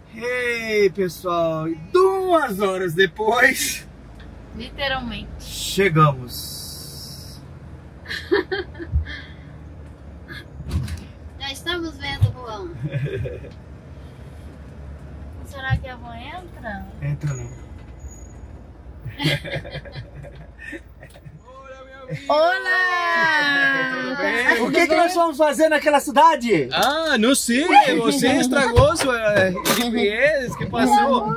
Ei, pessoal, 2 horas depois, literalmente, chegamos. Já estamos vendo, Juan. Será que a Juan entra? Entra não. Olá! Tudo bem? O que nós vamos fazer naquela cidade? Ah, não sei, você estragou sua GPS, que passou?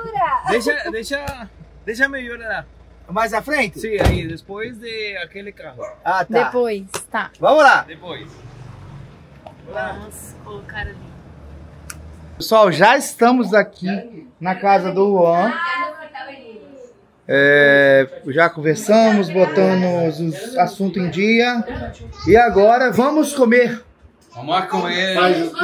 Deixa melhor lá. Mais à frente? Sim, aí, depois de aquele carro. Ah, tá. Depois, tá. Vamos lá. Depois. Vamos colocar ali. Pessoal, já estamos aqui na casa do Juan. Já conversamos, botamos os assuntos em dia. E agora vamos comer. Vamos a comer.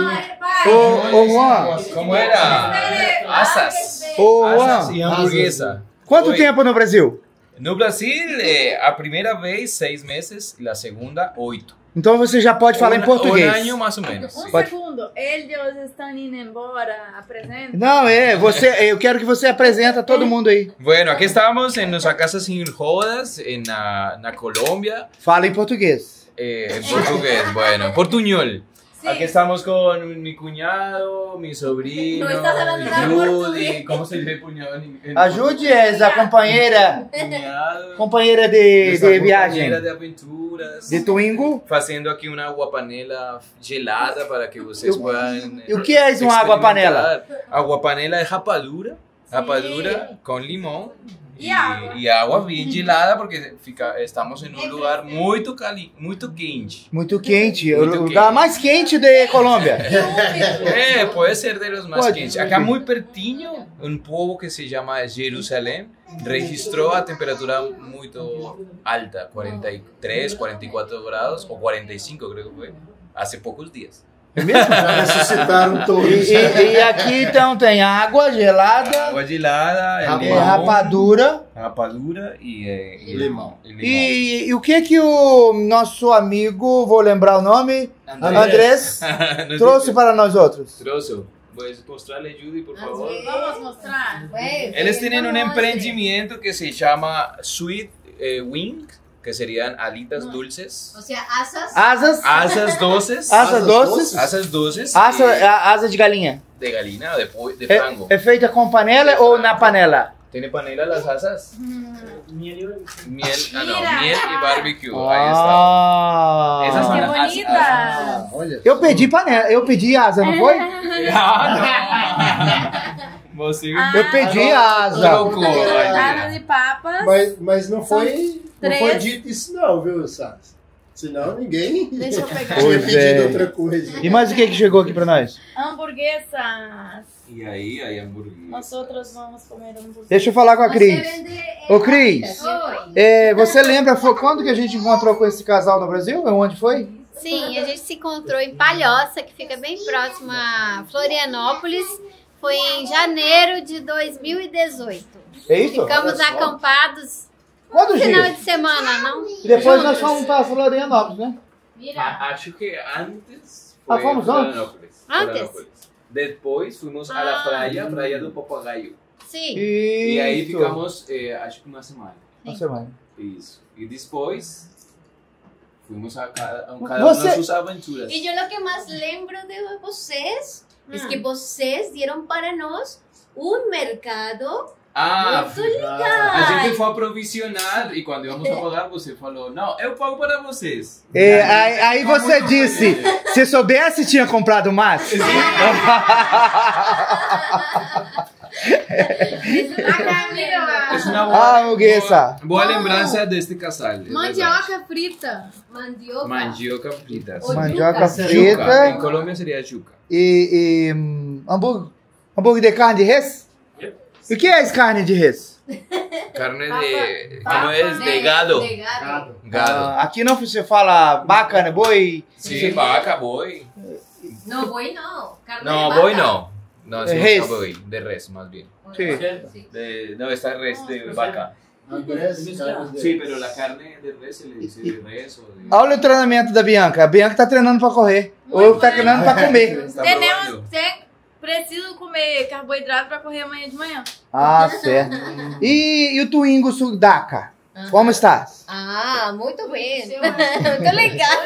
Ô Juan. Como era? Asas. Ô Asas Juan. e hamburguesa. Quanto Oi. tempo no Brasil? No Brasil, a primeira vez 6 meses e a segunda 8. Então você já pode falar em português. Um ano mais ou menos. Sim. Segundo, eles estão indo embora, apresenta. Não, eu quero que você apresente a todo mundo aí. Bueno, aquí estamos en nuestra casa sin jodas, na Colômbia. Fala em português. En portugués, bueno, portuñol. Sí. Aquí estamos con mi cuñado, mi sobrino, No estás hablando nada Judy. portugués. ¿Cómo se dice cuñado en A Judy é a companheira cuñado? de Nuestra viagem compañera de aventuras. de Twingo. Fazendo aqui uma água panela gelada para que vocês possam. E o que é uma água panela? Água panela é rapadura com limão e água bem gelada porque estamos em um lugar muito quente. Muito quente. Muito O lugar quente. mais quente de Colômbia. Pode ser de los mais Pode. quentes. Acá muito pertinho, um povo que se chama Jerusalém registrou a temperatura muito alta, 43, 44 graus ou 45, creio que foi, há poucos dias. É mesmo? Já ressuscitaram todos. E aqui então tem água gelada, Água gelada, rapadura e Limão. E o que o nosso amigo, vou lembrar o nome, Andrés, trouxe para nós outros? Trouxe. Puedes mostrarle, Judy, por favor. Vamos mostrar. Eles têm um empreendimento que se chama Sweet Wing, que seriam alitas dulces. O sea, asas. Asas Doces. doces. Doces. Asa de galinha. De galina, de frango. É feita com panela ou na panela? ¿Tiene panela las asas? Miel y barbecue. Ahí Ah, está. Esas son Que las asas. bonita. Olha. eu pedi panela, eu pedi asa, não foi? Você Eu pedi asa. colocou. Asas de papas. Mas não foi três. dito isso não, viu, Sass? Senão ninguém Deixa eu pegar. tinha Pois pedido é. outra coisa. E mais o que chegou aqui pra nós? Hamburguesas. E aí, hay hambúrguer. Nós outros vamos comer hambúrguer. Deixa eu falar com a Cris. Ô Cris, você lembra quando que a gente encontrou com esse casal no Brasil? Onde foi? Sim, a gente se encontrou em Palhoça, que fica bem próximo a Florianópolis. Foi em janeiro de 2018. É isso? Ficamos acampados Quantos no final dias? de semana, não? E depois nós fomos para Florianópolis, né? Acho que antes foi fomos antes? Florianópolis. Antes? Florianópolis. Depois fuimos a la praia do Papagaio. Sim. E aí Isso. ficamos, acho que uma semana. Uma semana. Isso. E depois fuimos a cada uma Você- das suas aventuras. E eu o que mais lembro de vocês é que vocês deram para nós um mercado muito legal. A gente foi aprovisionar e quando íamos a pagar, você falou: não, eu pago para vocês. Aí você disse, se soubesse tinha comprado mais. É uma boa lembrança deste casal. é Mandioca frita. verdade. Mandioca frita. Mandioca Yuca. Em frita Colômbia seria yuca. e hambúrguer de carne de res? E o que é essa carne de res? Carne de. Como é? De gado. Gado. Aqui não se fala vaca, né? Boi. Sim, vaca, boi. Não, boi não. Carne Não, de vaca. boi não. Não, De é res. boi. De res, mais bem. Sim. Não, esta é res de vaca. Andrés, Sim, mas a carne de res se le dice de res ou de. Olha o treinamento da Bianca. A Bianca tá treinando pra correr. Ou tá treinando pra comer. Está Tenemos probando. que preciso comer carboidrato pra correr amanhã de manhã. Ah, certo. E o Twingo Sudaca? Como estás? Ah, muito bem. Muito legal.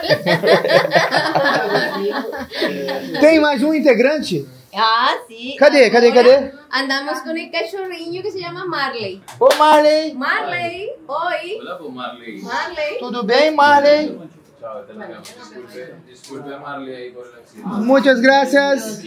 Tem mais um integrante? Ah, sim. Cadê? Andamos com um cachorrinho que se chama Marley. Ô, Marley. Marley, oi. Hola, pues Marley. Marley. Tudo bem, Marley? Chao, te la llamo. Disculpe a Marley ahí por el accidente. Muchas gracias.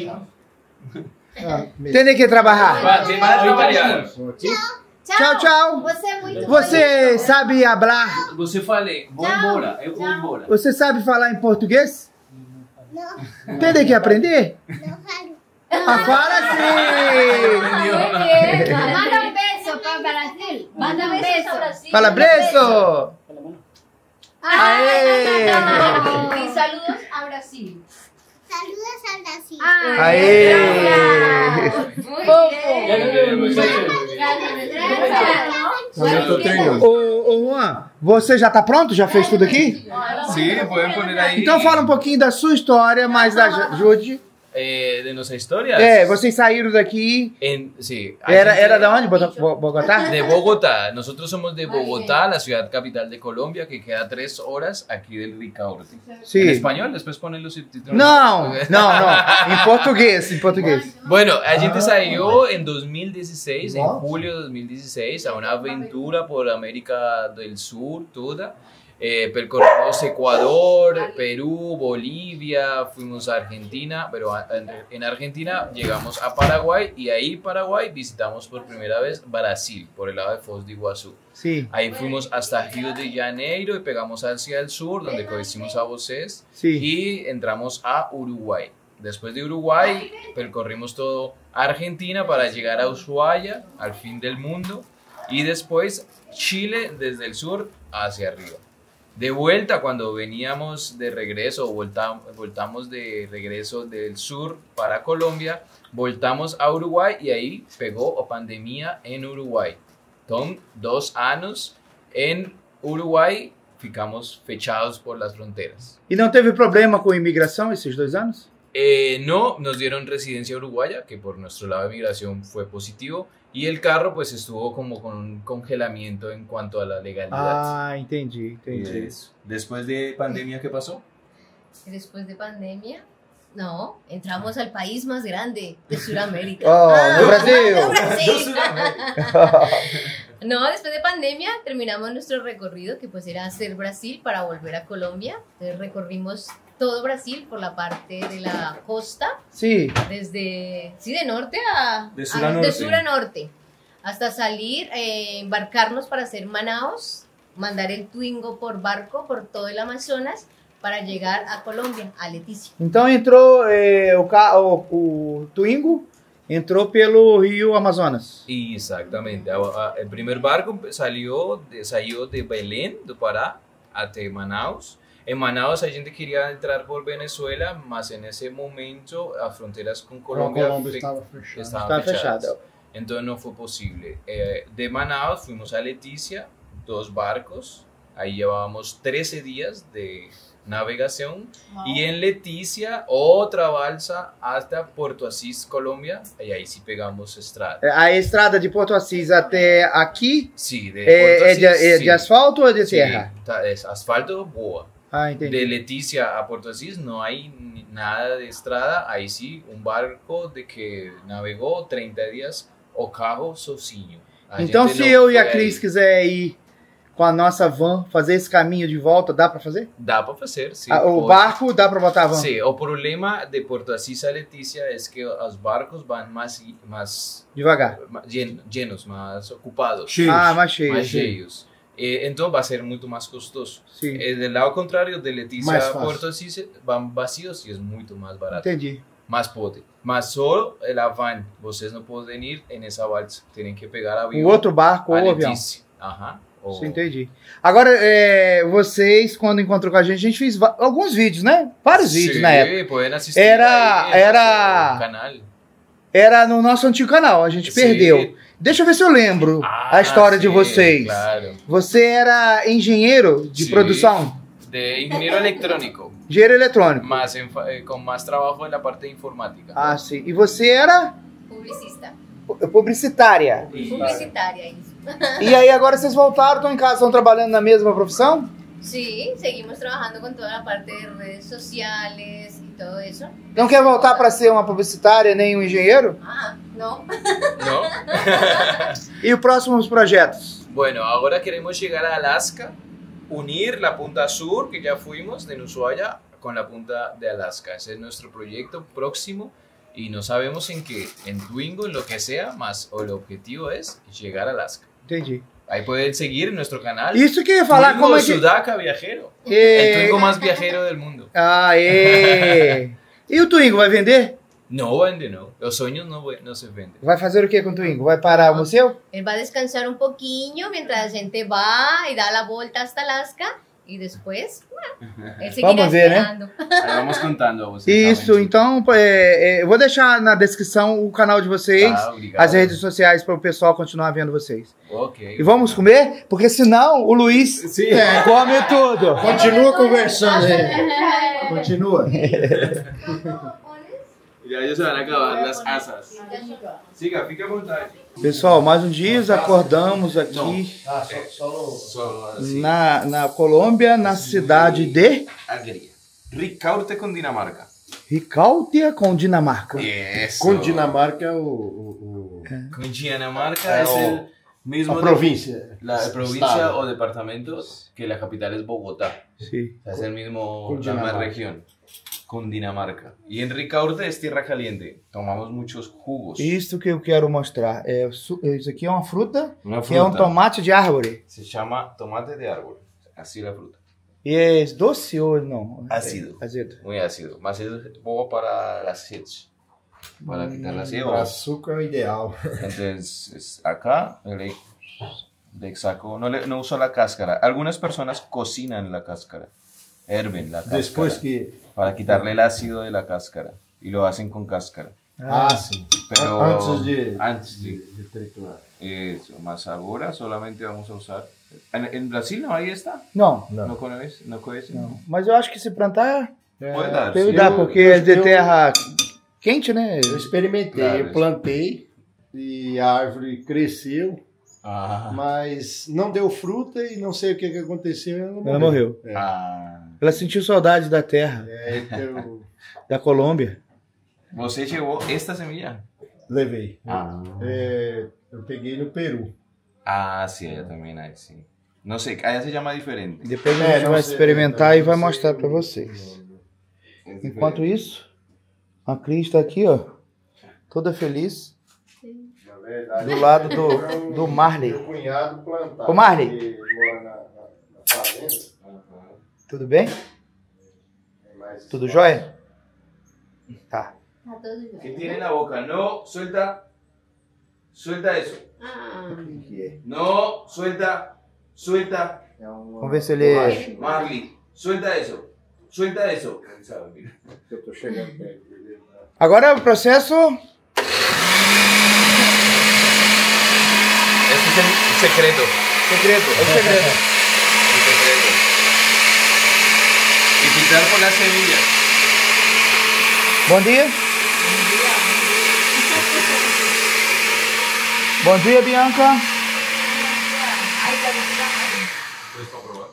Tem que trabalhar. Va, te mando italiano. Tchau, tchau. Você é muito Você sabe falar? Você fale, vou embora, eu vou embora. Você sabe falar em português? Não. Tem que aprender? Não falo. Ah, fala sim! Manda um beijo para o Brasil. Manda um beijo. Fala, Breso! Aê! E saludos ao Brasil. Saludos ao Brasil. Aê! Ô, Juan, você já tá pronto? Já fez tudo aqui? Sí, pueden poner ahí. Então fala um pouquinho da sua história, mais da Jude. De nuestra historia. Vocês saíram daqui. Sí. Era de onde? Bogotá? De Bogotá. Nosotros somos de Bogotá, la ciudad capital de Colombia, que queda 3 horas aquí del Ricaurte. Sí. En español, después ponen los subtítulos. Não. Em português. Bueno, a gente salió en 2016, en julio de 2016, a una aventura por América del Sur, toda. Percorrimos Ecuador, Perú, Bolivia, fuimos a Argentina, pero en Argentina llegamos a Paraguay y ahí Paraguay visitamos por primera vez Brasil, por el lado de Foz de Iguazú. Sí. Ahí fuimos hasta Río de Janeiro y pegamos hacia el sur, donde conocimos a vocês, Sí. y entramos a Uruguay. Después de Uruguay, percorrimos todo Argentina para llegar a Ushuaia, al fin del mundo, y después Chile desde el sur hacia arriba. De vuelta, cuando veníamos de regreso, voltamos de regreso del sur para Colombia, voltamos a Uruguay y ahí pegó a pandemia en Uruguay. Entonces, 2 años en Uruguay, ficamos fechados por las fronteras. E não teve problema com imigração esses 2 anos? No, nos dieron residencia uruguaya, que por nuestro lado de migración fue positivo, y el carro pues estuvo como con un congelamiento en cuanto a la legalidad. Ah, entendi. Eso. Después de pandemia, ¿qué pasó? Después de pandemia, no, entramos al país más grande de Sudamérica. No Brasil! No, Brasil. No, después de pandemia terminamos nuestro recorrido, que pues era hacer Brasil para volver a Colombia. Entonces recorrimos todo Brasil por la parte de la costa, Sí. desde, de norte a... De sur a norte. De sur a norte, hasta salir, embarcarnos para hacer Manaus, mandar el Twingo por barco por todo el Amazonas para llegar a Colombia, a Leticia. Então entrou o Twingo, entrou pelo Rio Amazonas. Exactamente. El primer barco salió de Belén, do Pará, hasta Manaus. En Manaus a gente quería entrar por Venezuela, mas en ese momento las fronteras con Colombia estaban fechadas. Entonces no fue posible. De Manaus fuimos a Leticia, 2 barcos. Ahí llevábamos 13 días de navegación. Wow. Y en Leticia, otra balsa hasta Puerto Asís, Colombia. Y ahí sí pegamos estrada. A estrada de Porto Assis até aqui sí, de Porto Asís, é de asfalto ou de terra? Sí, es asfalto, boa. Ah, entendi. De Leticia a Puerto Asís no hay nada de estrada. Ahí sí, un barco de que navegó 30 días o carro sozinho. Então, se eu e a Cris quiser ir com a nossa van, fazer esse caminho de volta, dá para fazer? Dá para fazer, sim. O barco dá para botar a van? Sim, o problema de Porto Asís a Leticia é que os barcos vão mais devagar, llenos, mais ocupados. Cheios. Mais cheios. Mais cheios. Então vai ser muito mais custoso. Sim. Do lado contrário, de Leticia a Porto Asís vão vazios e é muito mais barato. Entendi. Mas pode. Mas só a van, vocês não podem ir nessa balsa. Tem que pegar avião. O outro barco ou avião. Aham. Sim, entendi. Agora, vocês, quando encontrou com a gente fez alguns vídeos, né? Vários vídeos na época. Sim, podem assistir no canal. Era no nosso antigo canal, a gente perdeu. Deixa eu ver se eu lembro a história de vocês. Claro. Você era engenheiro de produção? De engenheiro eletrônico. Engenheiro eletrônico. más con más trabajo en la parte informática. Ah, sim. E você era Publicista. publicitária. Publicitária, isso. E aí agora vocês voltaram, estão em casa, estão trabalhando na mesma profissão? Sí, seguimos trabajando con toda la parte de redes sociales y todo eso. Não quer voltar para ser uma publicitária nem um engenheiro? Ah, no. ¿No? E os próximos projetos? Bueno, ahora queremos llegar a Alaska, unir la punta sur, que ya fuimos, de Ushuaia, con la punta de Alaska. Ese es nuestro proyecto próximo y no sabemos en qué, en Twingo, en lo que sea, más o el objetivo es llegar a Alaska. Entendi. Ahí pueden seguir en nuestro canal. Isso que eu ia falar, Twingo como é que... Sudaca Viajero. El É... Twingo más viajero del mundo. Aê! E o Twingo vai vender? No vende, no. Los sueños no se venden. Vai fazer o que com o Twingo? Vai para o museu? Él va a descansar un poquillo mientras la gente va y da la vuelta hasta Alaska y después, bueno, él seguirá Vamos ver, né? esperando. Ahí vamos contando a vocês. Isso, então eu vou deixar na descrição o canal de vocês, obrigado. as redes sociais para o pessoal continuar vendo vocês. Ok. E vamos comer? Porque senão o Luiz Sí. come tudo. Continua conversando aí. Continua. Ya ellos se van a acabar las asas. Siga, fica à vontade. Pessoal, mais um dia acordamos aqui Ah, só Só assim. na Colômbia, na cidade de Alegria. Ricaurte com Dinamarca. Ricaurte, com Dinamarca. Isso. com Dinamarca o Com Dinamarca es el mismo a província. la provincia Estado. o departamento que la capital es Bogotá. Sim. Es el mismo, la Cundinamarca. misma región. Cundinamarca. Y en Ricaurte es tierra caliente. Tomamos muchos jugos. Isso que eu quero mostrar. Isso aqui é uma fruta, Una que é um fruta. tomate de árvore. Se llama tomate de árbol. Así la fruta. E é doce ou não? Ácido. Azedo. Muy ácido. Más es bobo para las sedes. Para quitar las O cebas. açúcar é o ideal. Entonces, acá le saco, no uso la cáscara. Algunas personas cocinan la cáscara, herven la cáscara Depois que para quitarle el ácido de la cáscara y lo hacen con cáscara. sim. Pero Antes de triturar. eso, más ahora solamente vamos a usar. En Brasil no, ahí está. Não, No conhece, no conhece. não. Mas eu acho que se plantar, Pode dar. deve sim. dar, porque é de terra quente, né? Eu experimentei, Claro, eu plantei e a árvore cresceu, Ah, mas não deu fruta e não sei o que aconteceu. Ela morreu. É. ah. Ela sentiu saudade da terra, Eu da Colômbia. ¿Você llevó esta semilla? levei. Ah. Eu peguei no Peru. Ah, sí, allá también hay, sí. No sé, allá se llama diferente. Depois a É, gente não vai sei, experimentar e não vai sei. mostrar para vocês. Es Enquanto diferente. isso, a Cris está aqui, ó, toda feliz, Na verdade, do lado do Marley. meu cunhado plantava. Ô, Marley. Ele mora na fazenda. Tudo bem? Mas Tudo jóia? Tá. Está todo bien. ¿Qué tiene en la boca? No, suelta. Suelta eso. Ah, No, suelta. Suelta. Vamos ver se ele... Marley, suelta eso. Suelta eso. eu tô chegando perto dele. Agora o processo... Este es el secreto. Segredo, é o segredo. El secreto. Y filtrar con las semillas. Bom dia. Bom dia, Bianca. ¿Puedes comprobar?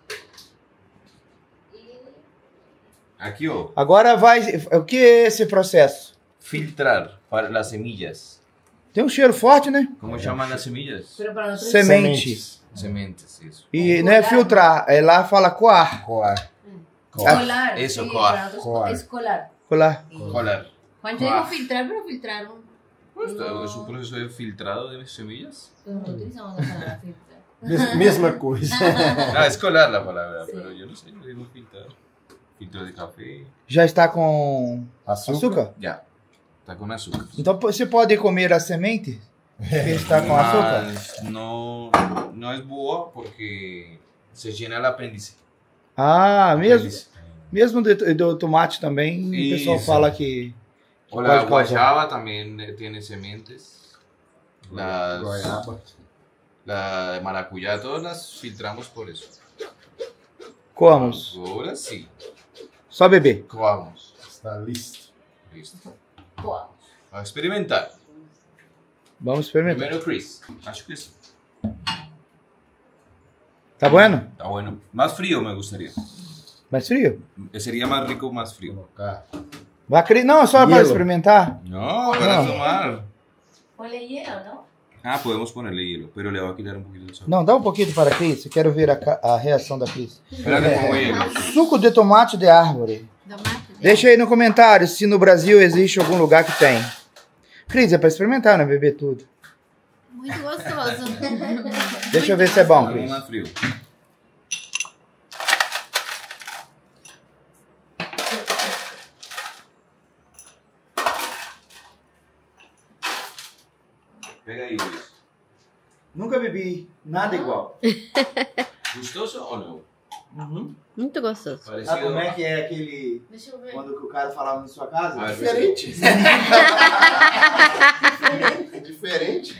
Aquí o. Agora vai... O que é esse processo? Filtrar para las semillas. Tem um cheiro forte, né? ¿Cómo llaman las semillas? pero para nosotros Semente. Sementes, eso. E não é filtrar, é lá fala coar. Coar. escolar. Eso, sí, coar. para nosotros Coar. escolar. Colar. Colar. Juancho dijo filtrar, pero filtraron. ¿Esto es un proceso de filtrado de semillas? Nosotros utilizamos la palabra filtrar. Mesma coisa. Ah, es colar la palabra, pero yo no sé, yo digo filtrar. Filtro de café. Já está com açúcar? Ya. Está con azúcar. Então você pode comer a semente que está com açúcar? Mas no, no es boa porque se llena el apéndice. Ah, mesmo, Apéndice. mesmo do tomate também, o pessoal Isso. fala que O la pode causar. guayaba también tiene sementes. Goiaba. La de maracuyá, todas las filtramos por eso. Como? Ahora sí. Só beber. Coamos. Está listo. Listo. A experimentar. Vamos experimentar. Primero Chris. Acho que sí. Tá bueno? Está bueno. Más frío me gustaría. Mais frio? Sería más rico más frío. Colocar. Vai, Cris? Não, só para Hielo. experimentar. No, para No. tomar. Ponle hielo, ¿no? Ah, podemos ponerle hielo, pero le va a quitar un poquito el sabor. Não, dá um pouquinho para a Cris. Eu quero ver a reação da Cris. Espera que pongo hielo. Suco de tomate de árvore. Tomate. Deixa aí no comentário se no Brasil existe algum lugar que tem. Cris, é para experimentar, não é beber tudo. Muito gostoso. Deixa eu ver se é bom, Algo Cris. más frío. Pega aí, Luis. Nunca bebi nada igual. ¿Gustoso o no? Muito gostoso. Sabe Parecido. como é que é aquele... Deixa eu ver. Quando que o cara falava na sua casa? Ah, Diferente. Diferente.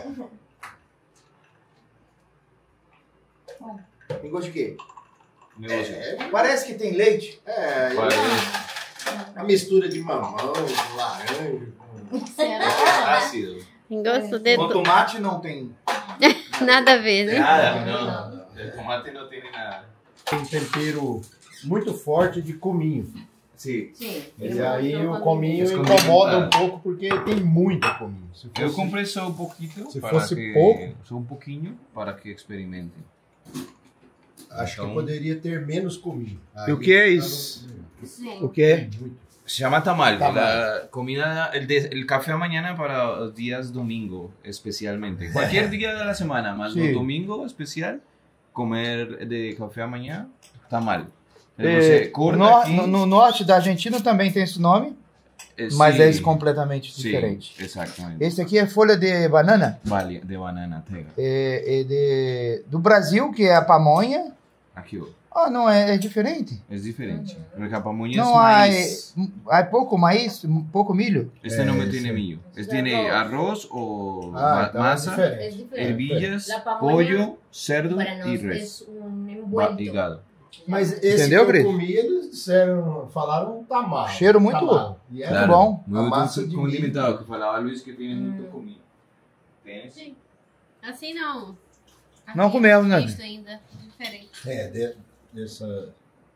Tem gosto de quê? Negocio. Parece que tem leite. É, Parece. a mistura de mamão, de laranja. Ácido. Tem gosto de Com tomate não tem. nada a ver, né? Nada, no. El tomate no tiene nada. Tem tempero muito forte de cominho. Sim. Sim. E aí o cominho Es incomoda um condimentado. pouco porque tem muito cominho. Se Eu fosse- comprei só um pouquinho. Se para fosse que, pouco. Só um pouquinho para que experimentem. Acho que Então- poderia ter menos cominho. E o que é isso? Sim. O que é? Muito. Se llama tamal. Tamal. La comida, el café a mañana para los días domingo, especialmente. Cualquier día de la semana, más Sí. un domingo especial, comer de café a mañana, tamal. Você corta aqui, No norte da Argentina também tem esse nome, mas sí, é completamente sí, diferente. exactamente. Esse aqui é folha de banana, Vale, de banana, pega. do Brasil, que é a pamonha. Aqui, ó. Ah, não, é diferente. Es diferente. Porque a pamonha Não es há, maíz. há pouco maíz, pouco milho. Este no me sí. tiene millo. Este tiene arroz o Então é masa, diferente. Es diferente. hervillas, La pamonha, pollo, cerdo Para y nós res. es un envuelto. Y gado. Mas esse Entendeu, que Cris? eu comi, eles disseram, falaram tamal. Cheiro muito Tamal. E é Claro. bom. Muy A masa de condimentado, que falaba Luis que tiene mucho comida. ¿Tienes? Sim. Assim não. Não Aqui comemos, né? Isso ainda. Diferente. Essa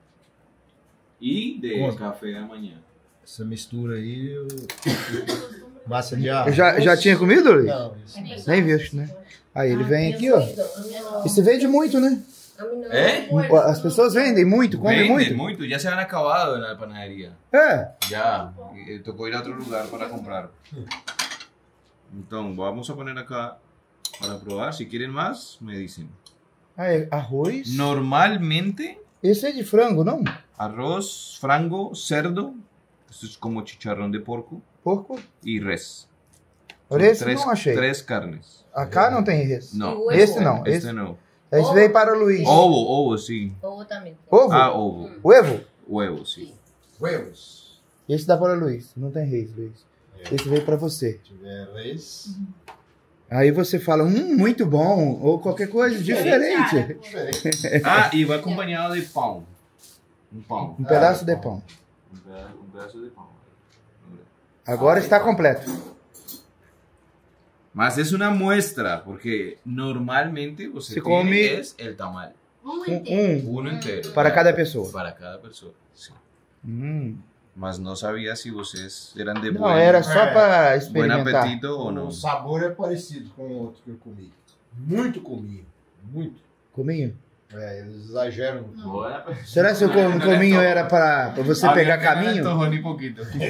Y de ¿Cómo? café de mañana. mistura aí, massa de arroz. Já tinha comido, Luiz? Não, isso não. Nem visto, né? Aí ele vem aqui, ó. E se vende muito, né? ¿Eh? As pessoas vendem muito, comem Venden muito. mucho, ya se han acabado en la panadería. É. Ya, tocó ir a otro lugar para comprar. Entonces, vamos a poner acá para probar. Si quieren más, me dicen. Aí, arroz. Normalmente, Esse é de frango, não? arroz, frango, cerdo, esto es como chicharrón de porco, Porco. y res. Por Son esse não achei. Tres carnes. Acá não tem esse. No, Esse não. este Esse, no. esse veio para o Luiz. Ovo, sí. Ovo também. Ovo? Ah, ovo. Ovo? Huevo, sí. Huevos. Esse dá para o Luiz. Não tem reis, Luiz. Esse veio para você. Se tiver reis, Aí você fala, muito bom, ou qualquer coisa diferente. diferente. Ah, y va acompañado de pan. Un pan. Um pedaço de pão. Un pedazo de pan. Agora está completo. Más es una muestra, porque normalmente Se tiene come- es el tamal. Uno entero. Para cada pessoa. Para cada persona, sí. Hum. Mas no sabía si ustedes eran de Não, era só para buen experimentar. apetito o no. O sabor é parecido com o outro que eu comi. Muito cominho. Muito. Cominho? É, eles exageram. Buen apetito. Será que o cominho era para você pegar caminho? Ni poquito. Sí,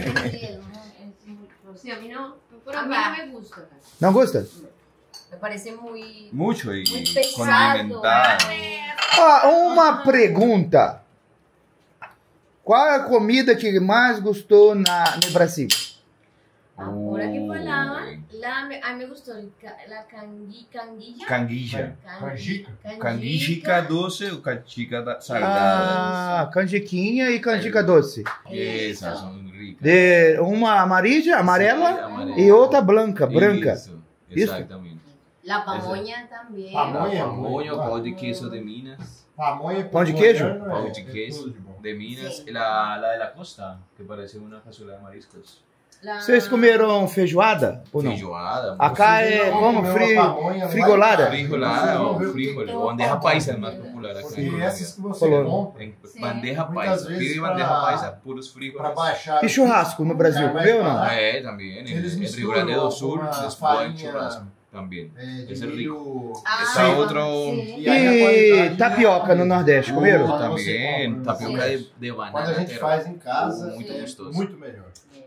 a mí no, a mí no me gusta. Cara. Não gosta? Me parece muy, Mucho y muy pesado. condimentado. Ah, uma pergunta. Qual é a comida que mais gostou no Brasil? Ahora que falaba, Uy. a mí me gustó la canguilla. Canguilla. Canjica. Canguichica doce o canjica salgada. Ah, canjiquinha e canjica doce. Esas son ricas. De uma amarela e outra branca. Eso, exactamente. La pamoña también. Pamonha. Pamonha, pão de queso de Minas. Pamonha. Pão de queijo? goiano, Pão de queijo. tudo de bom. de Minas, Sí. la de la costa, que parece una cazuela de mariscos. Vocês comeram feijoada ou não? Feijoada, Acá é como? Frigolada? frijolada o frijol, o bandeja paisa es más popular acá en E Colombia. essas que você Falou. compra En Sí. bandeja Muchas paisa, veces pide para- bandeja paisa, puros para frijoles. baixar. E churrasco no Brasil, comeu ou não? También, Eles en Rio misturam Grande do Sul com a es buen farinha, churrasco también. De Es el rico. milho. Está otro... Sí. E aí a E qualidade tapioca no Nordeste, comeram? Quando También, você compra, tapioca né? de Quando banana. a gente faz em casa, Muito é gostoso. muito melhor.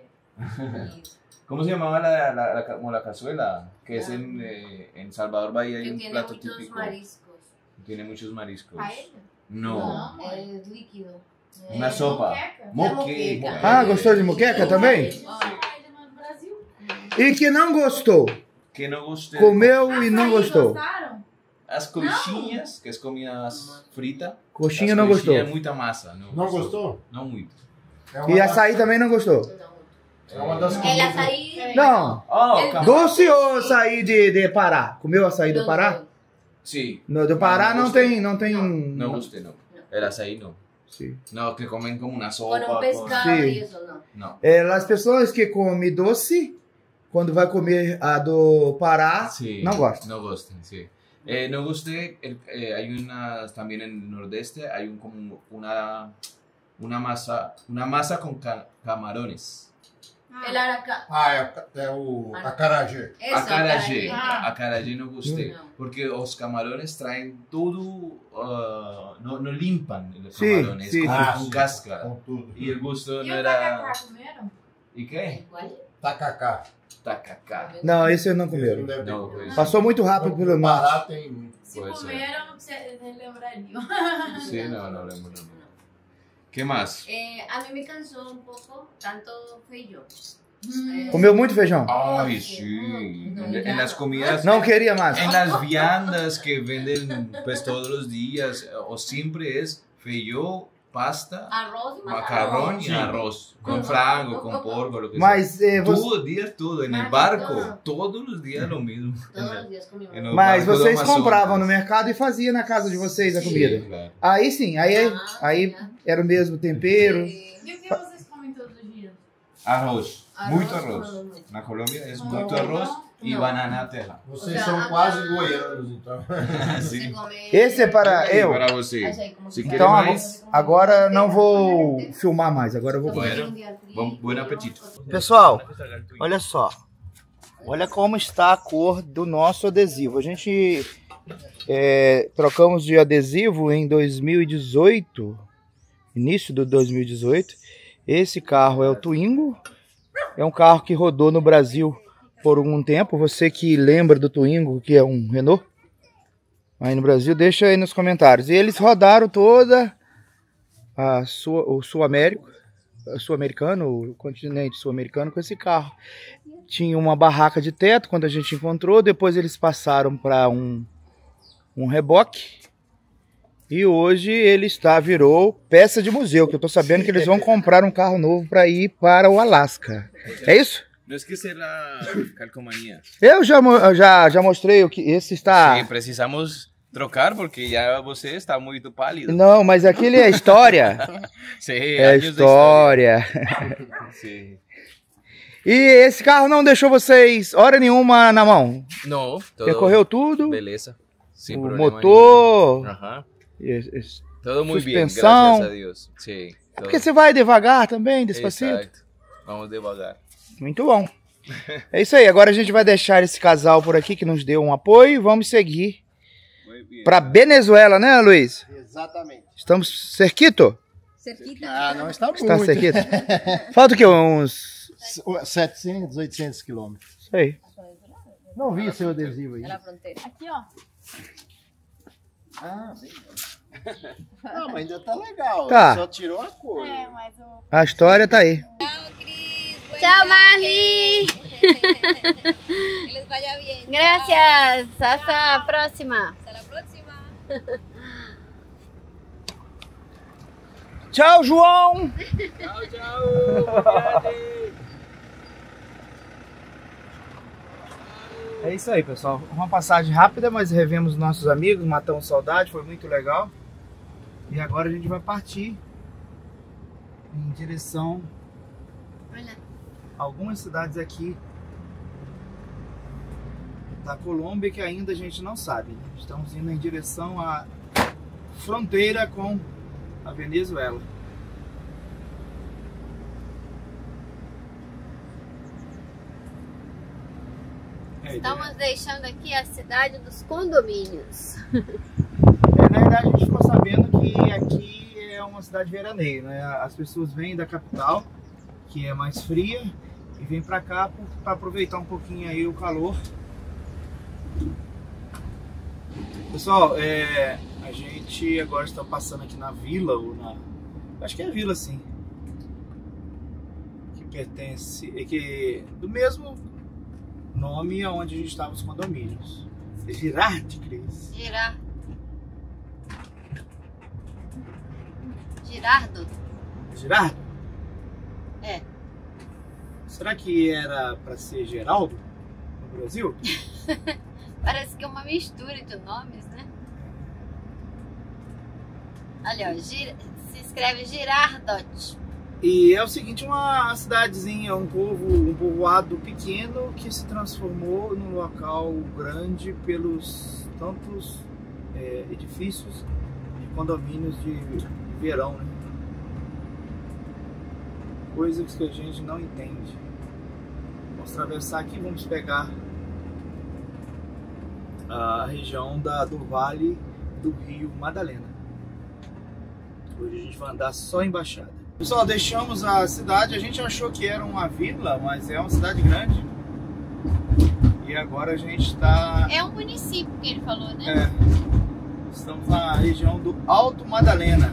¿Cómo se llamaba como la cazuela? Que es en Salvador Bahía hay Que un tiene plato muchos típico. mariscos. Tiene muchos mariscos. Paella? No, Es líquido. una sopa. Moqueca. Ah, gostou de moqueca também? Paella no Brasil. E que não gostou? Que no guste. Comeu e não Açaí, gostou? gostaram? As coxinhas, que es comida frita. Coxinha As não gostou. coxinhas, muita massa. Não gostou? No muito. É uma E das- açaí também não gostou? É uma das El comidas. açaí. Não. Oh, El- Doce ou açaí de Pará? Comeu açaí do Pará? Sí. No, do Pará Não não gostei. tem... Não tem... No guste, no. El açaí no. Sim. No, que comen como una sopa. Con un pescado Sí. y eso, no. No. As pessoas que comem doce, quando vai comer a do Pará, Sí, não gostam. No gusten, sí. No guste, hay unas, también en el nordeste, hay como una masa con camarones. El aracá. Ah, é o acarajé. Eso, Acarajé, Ah. acarajé no guste, No. porque los camarones traen todo, no limpan el Sí, camarón, es sí, como sí. con cáscara. Com tudo. Y el gusto E no o era... tacacá comeram? ¿Y qué? ¿Cuál? Tacacá. Tacacá. Não, esse eu não Esse comeram. não deve ter. No, pues, Passou muito rápido pelo norte. Pará tem muito. Se Pode ser. comeram, vocês lembrariam. sí, no. ¿Qué más? A mí me cansó un poco tanto feijão. Comeu muito feijão? Ay, sí. En las comidas... Não queria mais. En las viandas que venden pues todos los días, o siempre es feijão, pasta, Arroz y macarrón y Sí. arroz, con frango, con porco, lo que Mas, sea. você, Todos los días, todo, en el Mas, barco, todo. todos los días lo mismo. Todos los días comimos. En el mas barco do vocês Amazonas. compravam no mercado e faziam na casa de vocês a Sí, comida. claro. Aí sim, aí era o mesmo tempero. E o que vocês comem todos os dias? Arroz, Arroz, mucho arroz. arroz. Na Colômbia es No, mucho arroz y no. banana terra. Vocês O sea, são quase goianos, então. Se Sí. come Esse é para eu. Para você. açaí como Se se quer Então mais, agora não vou filmar mais, agora eu vou comer. Bueno, bom apetite. Pessoal, olha só. Olha como está a cor do nosso adesivo. A gente trocamos de adesivo em 2018, início de 2018. Esse carro é o Twingo. É um carro que rodou no Brasil por algum tempo. Você que lembra do Twingo, que é um Renault, aí no Brasil, deixa aí nos comentários. E eles rodaram toda o sul-americano, o continente sul-americano com esse carro. Tinha uma barraca de teto quando a gente encontrou, depois eles passaram para um reboque. E hoje ele virou peça de museu, que eu tô sabendo que eles vão comprar um carro novo para ir para o Alasca. É isso? Não esquecer a calcomanía. Eu já mostrei o que esse está. Sí, precisamos trocar porque ya você está muito pálido. Não, mas aquele é história. Sí, É años de história. Sí. E esse carro não deixou vocês hora nenhuma na mão. No, todo Percorreu tudo. beleza. Sin O problema motor. nenhum. Ajá. Esse- Todo muy bien, Suspensão. gracias a Dios. Sí. todo. Porque você vai devagar também, despacito. Exacto. Vamos devagar. Muito bom. É isso aí. Agora a gente vai deixar esse casal por aqui que nos deu um apoio e vamos seguir Muy bien. para Venezuela, né, Luiz? Exatamente. Estamos cerquito? Cerquita. Ah, não está muito. Está cerquito? Falta o quê? Uns... 700, 800 quilômetros. Isso aí. Não vi seu adesivo aí. É na fronteira. Aqui, ó. Ah, bem. Não, mas ainda tá legal. Tá. Só tirou a cor. É, mas o... A história tá aí. Chao, Marli. Gracias. Hasta la próxima. Tchau, João! É isso aí, pessoal. Uma passagem rápida, mas revemos nossos amigos, matamos saudade, foi muito legal. E agora a gente vai partir em direção Olha. a algumas cidades aqui da Colômbia que ainda a gente não sabe. Estamos indo em direção à fronteira com a Venezuela. Estamos deixando aqui a cidade dos condomínios. Na verdade, a gente ficou sabendo que aqui é uma cidade veraneio, né? As pessoas vêm da capital, que é mais fria, e vêm para cá para aproveitar um pouquinho aí o calor. Pessoal, a gente agora está passando aqui na vila, ou na... acho que é a vila, sim, que pertence, do mesmo nome aonde a gente estava os condomínios. Girard, Cris. Girardo? Girardo? É. Será que era para ser Geraldo no Brasil? Parece que é uma mistura de nomes, né? Olha, ó, se escreve Girardot. E é o seguinte, uma cidadezinha, um povoado pequeno que se transformou num local grande pelos tantos edifícios de condomínios de verão, né? Coisas que a gente não entende. Vamos atravessar aqui, vamos pegar a região do Vale do Rio Madalena. Hoje a gente vai andar só em Baixada. Pessoal, deixamos a cidade, a gente achou que era uma vila, mas é uma cidade grande. E agora a gente está... É um município que ele falou, né? Estamos na região do Alto Madalena.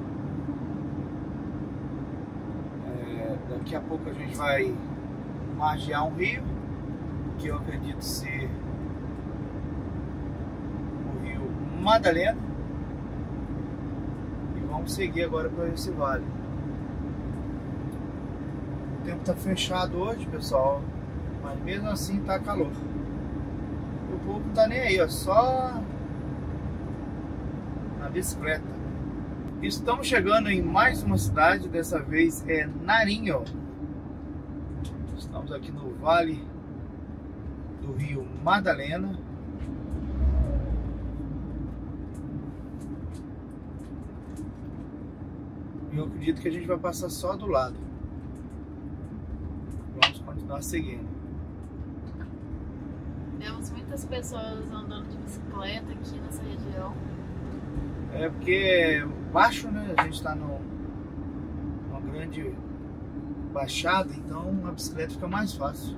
Daqui a pouco a gente vai margear um rio, que eu acredito ser o Rio Madalena. E vamos seguir agora para esse vale. O tempo está fechado hoje, pessoal, mas mesmo assim tá calor. O povo não tá nem aí, ó, só na bicicleta. Estamos chegando em mais uma cidade, dessa vez é Nariño. Estamos aqui no Vale do Rio Madalena. E eu acredito que a gente vai passar só do lado. Vamos continuar seguindo. Temos muitas pessoas andando de bicicleta aqui nessa região. É porque é baixo, né? A gente está numa grande baixada, então a bicicleta fica mais fácil.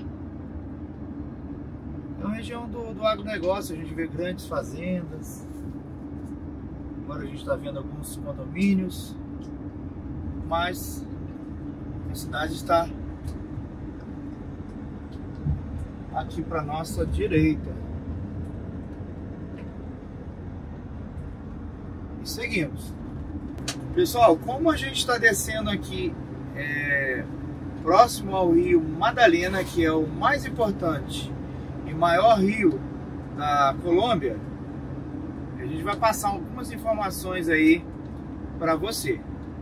É uma região do agronegócio, a gente vê grandes fazendas. Agora a gente está vendo alguns condomínios, mas a cidade está aqui para nossa direita. E seguimos. Pessoal, como a gente está descendo aqui próximo ao rio Madalena, que é o mais importante e maior rio da Colômbia, a gente vai passar algumas informações aí para você.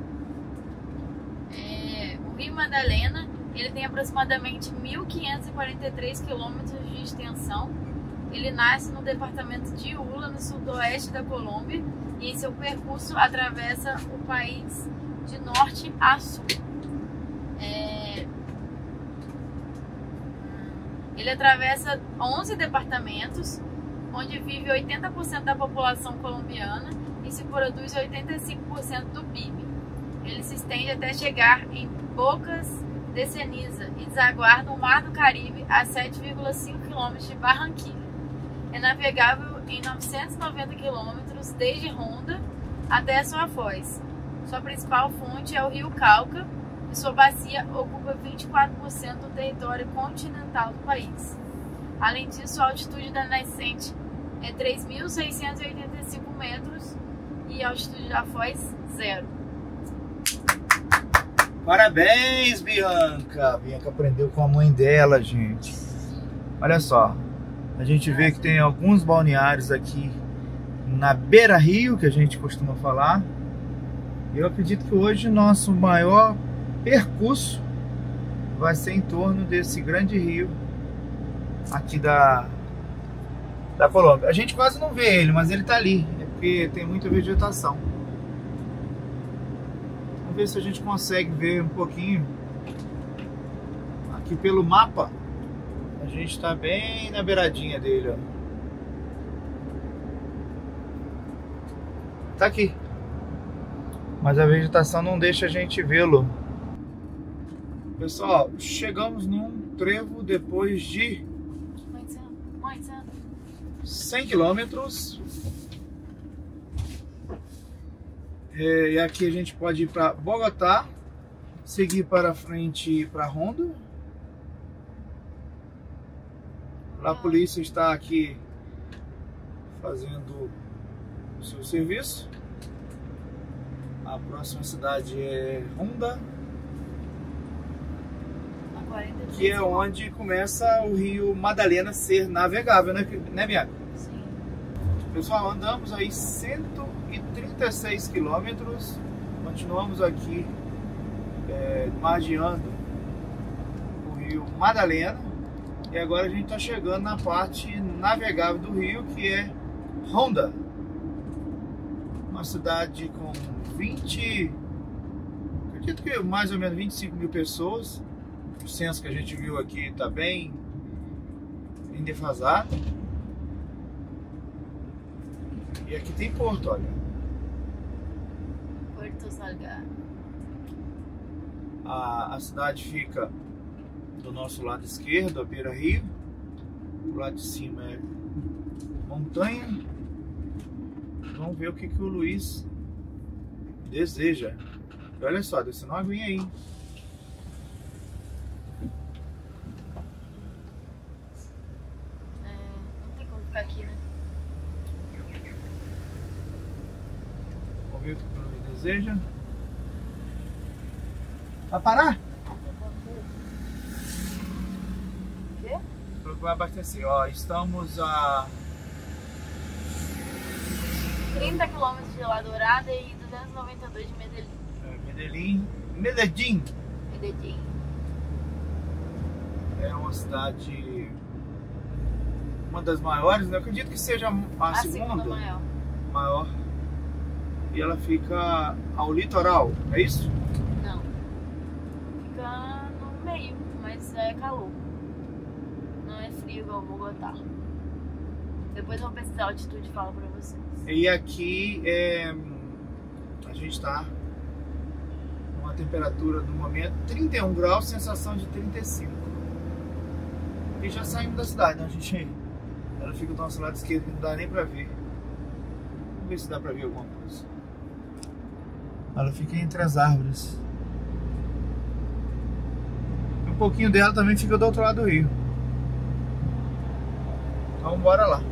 O Rio Madalena, ele tem aproximadamente 1.543 quilômetros de extensão. Ele nasce no departamento de Huila, no sudoeste da Colômbia, e em seu percurso atravessa o país de norte a sul. Ele atravessa 11 departamentos, onde vive 80% da população colombiana e se produz 85% do PIB. Ele se estende até chegar em Bocas de Ceniza e desaguar no Mar do Caribe a 7,5 km de Barranquilla. É navegável em 990 km desde Ronda até sua foz. Sua principal fonte é o rio Cauca e sua bacia ocupa 24% do território continental do país. Além disso, a altitude da nascente é 3.685 metros e a altitude da foz, 0. Parabéns, Bianca! Bianca aprendeu com a mãe dela, gente. Olha só, a gente vê que tem alguns balneários aqui na beira-rio, que a gente costuma falar. Eu acredito que hoje o nosso maior percurso vai ser em torno desse grande rio aqui da Colômbia. A gente quase não vê ele, mas ele tá ali, é porque tem muita vegetação. Vamos ver se a gente consegue ver um pouquinho. Aqui pelo mapa, a gente tá bem na beiradinha dele, ó. Tá aqui. Mas a vegetação não deixa a gente vê-lo. Pessoal, chegamos num trevo depois de 100 quilômetros. E aqui a gente pode ir para Bogotá, seguir para frente para Honda. Lá a polícia está aqui fazendo o seu serviço. A próxima cidade é Honda, que é onde começa o rio Madalena a ser navegável, né Bianca? Sim. Pessoal, andamos aí 136 quilômetros, continuamos aqui margeando o rio Madalena, e agora a gente está chegando na parte navegável do rio, que é Honda, uma cidade com acredito que mais ou menos 25 mil pessoas. O censo que a gente viu aqui está bem defasado. E aqui tem porto, olha. Porto Salgado. A cidade fica do nosso lado esquerdo, a beira-rio. Do lado de cima é montanha. Vamos ver o que o Luiz deseja. E olha só, descendo uma aguinha aí. Não tem como ficar aqui, né? Vamos ver o que o Luiz deseja. Vai parar? O quê? Vai abastecer. Ó, estamos a 30 km de La Dourada e 292 de Medellín. Medellín. Medellín. É uma cidade, uma das maiores, né? Eu acredito que seja a segunda maior. E ela fica ao litoral, é isso? Não. Fica no meio, mas é calor. Não é frio igual Bogotá. Depois eu vou pesquisar a altitude e falo pra vocês. E aqui a gente está numa temperatura no momento 31 graus, sensação de 35. E já saímos da cidade, né? Ela fica do nosso lado esquerdo, não dá nem pra ver. Vamos ver se dá pra ver alguma coisa. Ela fica entre as árvores. Um pouquinho dela também fica do outro lado do rio. Então bora lá.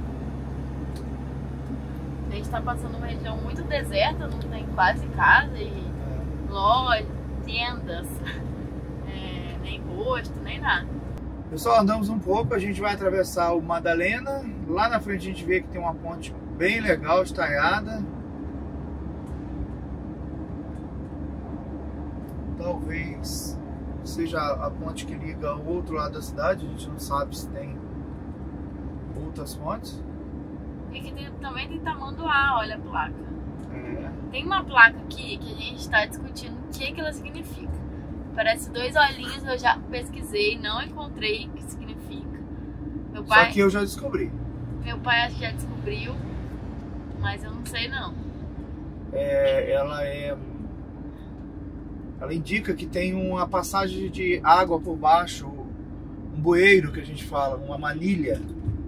A gente tá passando uma região muito deserta, não tem quase casa e lojas, tendas, nem posto, nem nada. Pessoal, andamos um pouco, a gente vai atravessar o Madalena. Lá na frente a gente vê que tem uma ponte bem legal, estaiada. Talvez seja a ponte que liga ao outro lado da cidade, a gente não sabe se tem outras pontes. E que também tem Tamanduá, olha a placa. Tem uma placa aqui que a gente está discutindo o que ela significa. Parece dois olhinhos, eu já pesquisei, não encontrei o que significa. Meu pai, só que eu já descobri. Meu pai acho que já descobriu, mas eu não sei não. Ela indica que tem uma passagem de água por baixo, um bueiro que a gente fala, uma manilha.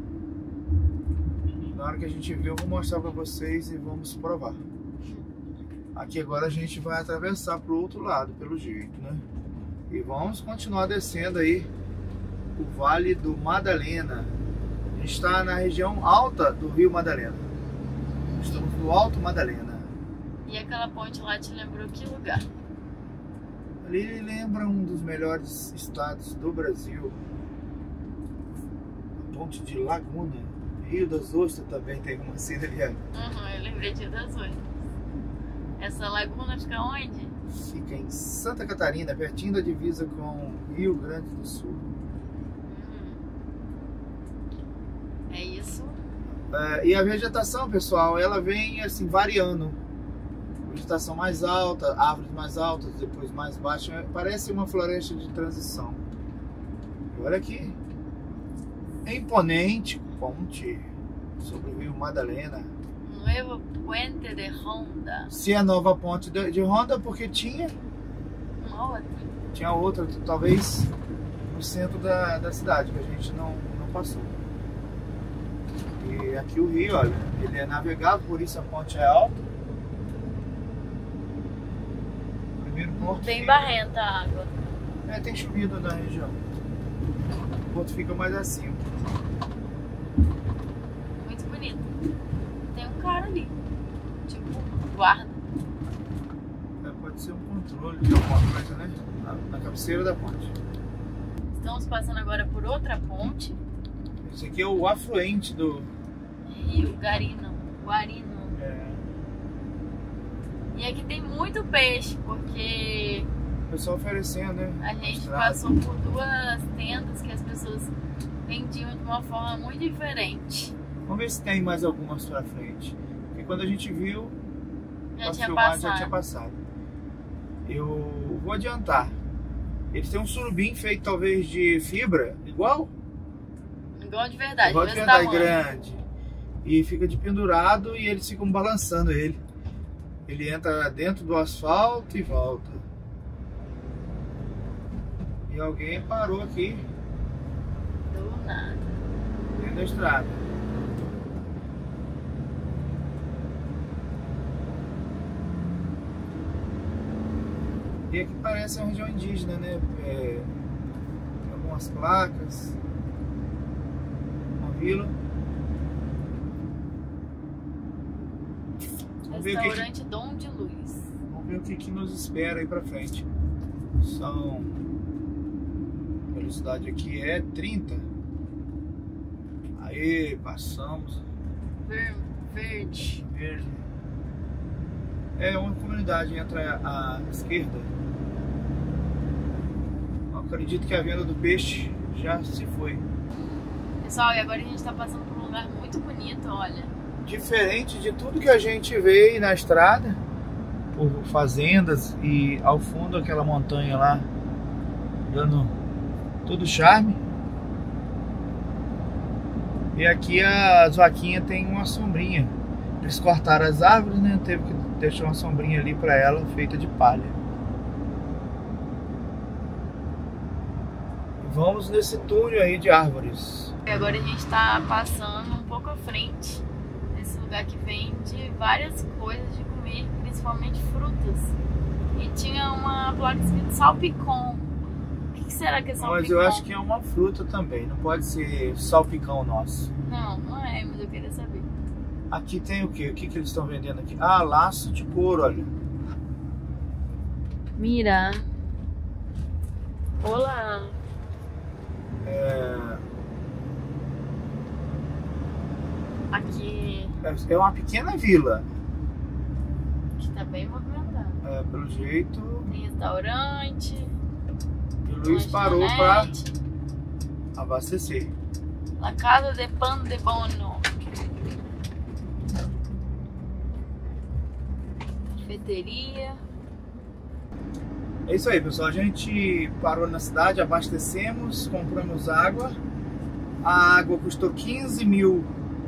Na hora que a gente ver, eu vou mostrar para vocês e vamos provar. Aqui agora a gente vai atravessar para o outro lado, pelo jeito, né? E vamos continuar descendo aí o Vale do Madalena. A gente está na região alta do Rio Madalena. Estamos no Alto Madalena. E aquela ponte lá te lembrou que lugar? Ali lembra um dos melhores estados do Brasil. A ponte de Laguna. Rio das Ostras também tem uma assim, né? Eu lembrei de Rio das Ostras. Essa laguna fica onde? Fica em Santa Catarina, pertinho da divisa com Rio Grande do Sul. É isso. E a vegetação, pessoal, ela vem assim variando. Vegetação mais alta, árvores mais altas, depois mais baixas. Parece uma floresta de transição. E olha aqui. É imponente ponte sobre o Rio Madalena. Novo Puente de Honda. Se é nova ponte de Honda, porque tinha outra, talvez no centro da cidade, que a gente não passou. E aqui o rio, olha, ele é navegável, por isso a ponte é alta. Primeiro porto. Bem barrenta a água. Tem chovido na região. O porto fica mais acima. Muito bonito. Tem um cara ali, tipo, guarda. Pode ser um controle de alguma coisa, né? Na cabeceira da ponte. Estamos passando agora por outra ponte. Esse aqui é o afluente do Rio Guarino. E aqui tem muito peixe, porque o pessoal oferecendo, né? A gente passou por duas tendas que as pessoas vendiam de uma forma muito diferente. Vamos ver se tem mais algumas pra frente. Porque quando a gente viu, já tinha passado. Eu vou adiantar. Eles têm um surubim feito talvez de fibra, igual de verdade. Igual de verdade, grande. E fica de pendurado e eles ficam balançando ele. Ele entra dentro do asfalto e volta. E alguém parou aqui. Do nada. Dentro da estrada. E aqui parece uma região indígena, né? Algumas placas. Uma vila. Restaurante Dom de Luz. Vamos ver o que nos espera aí pra frente. A velocidade aqui é 30. Aí, passamos. Verde. É uma comunidade, entra à esquerda. Eu acredito que a venda do peixe já se foi. Pessoal, e agora a gente tá passando por um lugar muito bonito, olha. Diferente de tudo que a gente vê na estrada, por fazendas e ao fundo aquela montanha lá, dando todo charme. E aqui as vaquinhas tem uma sombrinha. Eles cortaram as árvores, né? Teve que deixar uma sombrinha ali para ela, feita de palha. Vamos nesse túnel aí de árvores. E agora a gente tá passando um pouco à frente. Lugar que vende várias coisas de comer, principalmente frutas. E tinha uma placa escrito salpicão. O que será que é salpicão? Mas eu acho que é uma fruta também, não pode ser salpicão nosso. Não é, mas eu queria saber. Aqui tem o quê? O que eles estão vendendo aqui? Ah, laço de couro, olha. Mira. Olá. Aqui é uma pequena vila. Que tá bem movimentada. Pelo jeito. Tem restaurante. E o Luiz parou para abastecer. La Casa de Pan de Bono. Cafeteria. É isso aí, pessoal. A gente parou na cidade, abastecemos, compramos água. A água custou 15 mil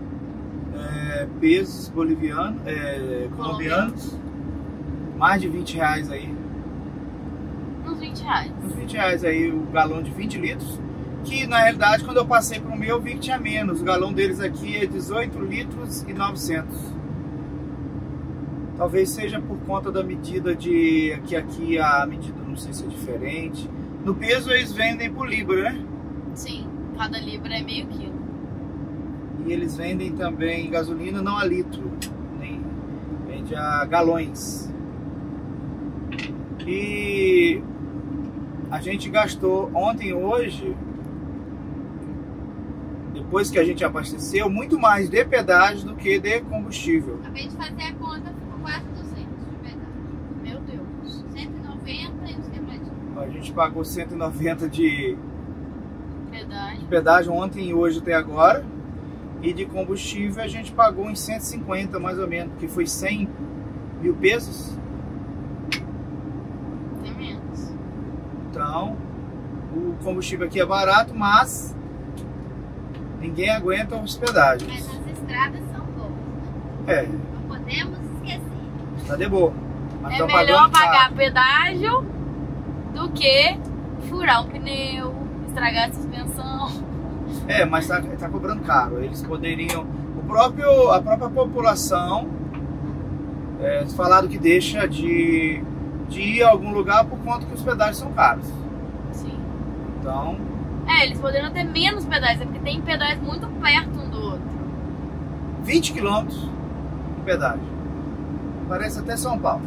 pesos bolivianos, colombianos. Mais de 20 reais aí. Uns 20 reais. Uns 20 reais aí o galão de 20 litros. Que na realidade, quando eu passei pro meu, eu vi que tinha menos. O galão deles aqui é 18 litros e 900. Talvez seja por conta da medida de... que aqui a medida não sei se é diferente. No peso eles vendem por libra, né? Sim, cada libra é meio quilo. E eles vendem também gasolina não a litro, nem vende a galões. E a gente gastou ontem e hoje, depois que a gente abasteceu, muito mais de pedágio do que de combustível. Acabei de fazer a conta, ficou quase 200 de pedágio. gente pagou 190 de Pedágio. pedágio ontem e hoje até agora. E de combustível a gente pagou em 150 mais ou menos, que foi 100 mil pesos. Tem menos. Então, o combustível aqui é barato, mas ninguém aguenta os pedágios. Mas as estradas são boas. É, Não podemos esquecer. tá de boa. Mas É tão melhor pagando pagar caro. pedágio do que furar um pneu, estragar a suspensão. É, mas tá cobrando caro. Eles poderiam. A própria população falaram que deixa de ir a algum lugar por conta que os pedágios são caros. Sim. Então, Eles poderiam ter menos pedágios, é porque tem pedágios muito perto um do outro. 20 quilômetros de pedágio. Parece até São Paulo.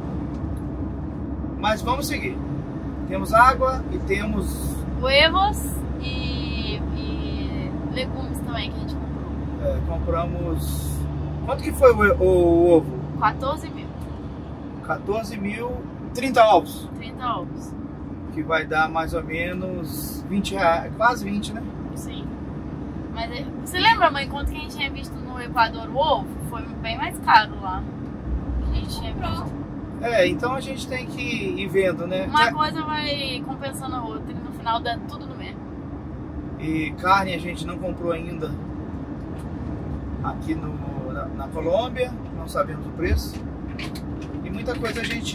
Mas vamos seguir. Temos água e temos Huevos e legumes também que a gente comprou. compramos. Quanto que foi o ovo? 14 mil. 14 mil, 30 ovos. 30 ovos. Que vai dar mais ou menos 20 reais, quase 20, né? Sim. Mas você lembra, mãe, quanto que a gente tinha visto no Equador o ovo? Foi bem mais caro lá. Que a gente tinha visto. Então a gente tem que ir vendo, né? Uma coisa vai compensando a outra e no final dá tudo no mesmo. E carne a gente não comprou ainda aqui na Colômbia, não sabemos o preço. E muita coisa a gente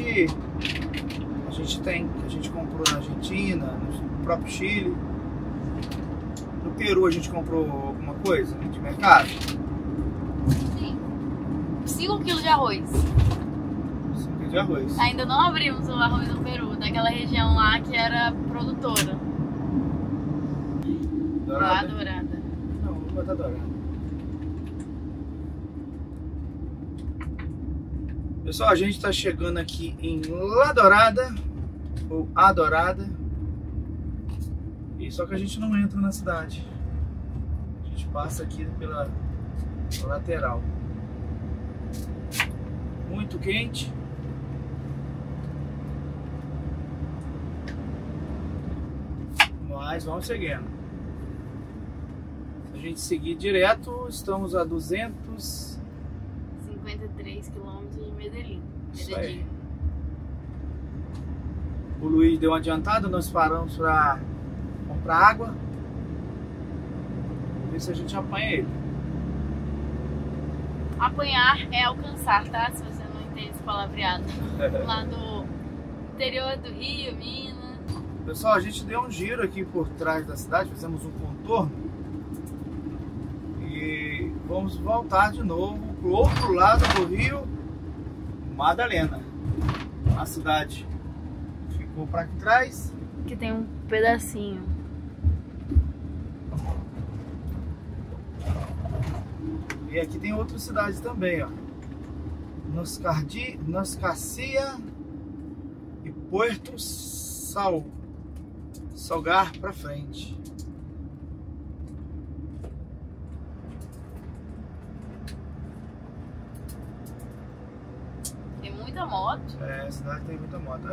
tem, que a gente comprou na Argentina, no próprio Chile. No Peru a gente comprou alguma coisa de mercado. Sim. 5 quilos de arroz. 5 quilos de arroz. Ainda não abrimos o arroz no Peru, daquela região lá que era produtora. Lá Dourada? dourada. Não, vou botar dourada. Pessoal, a gente está chegando aqui em La Dourada, ou A Dourada, e só que a gente não entra na cidade. A gente passa aqui pela lateral. Muito quente. Mas vamos seguindo. Se a gente seguir direto, estamos a 53 quilômetros de Medellín. Isso aí. O Luiz deu uma adiantada, nós paramos para comprar água. Vamos ver se a gente apanha ele. Apanhar é alcançar, tá? Se você não entende esse palavreado. Lá do interior do Rio, Minas. Pessoal, a gente deu um giro aqui por trás da cidade, fizemos um contorno. E vamos voltar de novo pro outro lado do Rio Madalena. A cidade ficou para trás. Que tem um pedacinho. E aqui tem outras cidades também, ó. Noscacia e Puerto Salgar para frente. Tem muita moto. A cidade tem muita moto.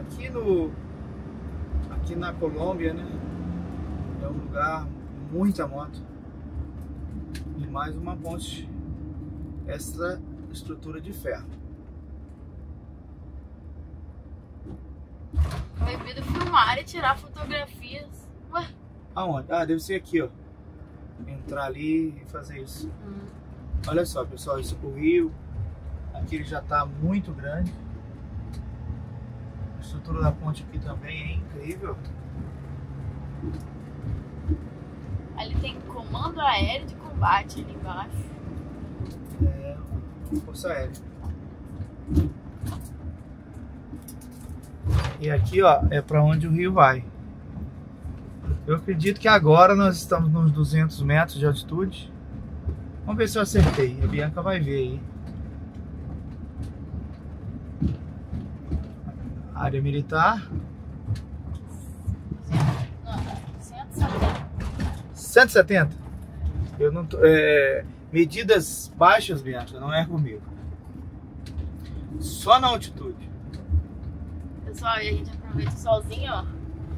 Aqui na Colômbia, né? É um lugar com muita moto. E mais uma ponte. Essa estrutura de ferro. Proibido filmar e tirar fotografias. Ué? Aonde? Ah, deve ser aqui, ó. Entrar ali e fazer isso. Olha só, pessoal, o rio aqui ele já está muito grande. A estrutura da ponte aqui também é incrível. Ali tem comando aéreo de combate ali embaixo. Força Aérea. E aqui, ó, é para onde o rio vai. Eu acredito que agora nós estamos nos 200 metros de altitude. Vamos ver se eu acertei. A Bianca vai ver aí. Área militar. Não, 170. 170? Eu não tô, medidas baixas, Bianca, não é comigo. Só na altitude. Pessoal, e a gente aproveita o solzinho, ó.